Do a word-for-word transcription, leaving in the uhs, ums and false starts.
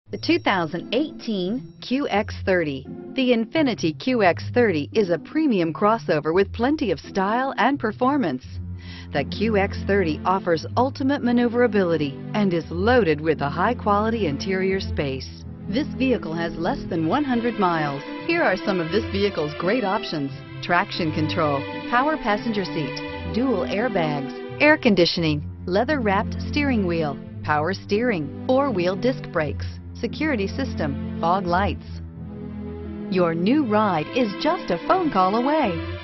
The two thousand eighteen Q X thirty. The INFINITI Q X thirty is a premium crossover with plenty of style and performance. The Q X thirty offers ultimate maneuverability and is loaded with a high-quality interior space. This vehicle has less than one hundred miles. Here are some of this vehicle's great options: traction control, power passenger seat, dual airbags, air conditioning, leather-wrapped steering wheel, power steering, four-wheel disc brakes, security system, fog lights. Your new ride is just a phone call away.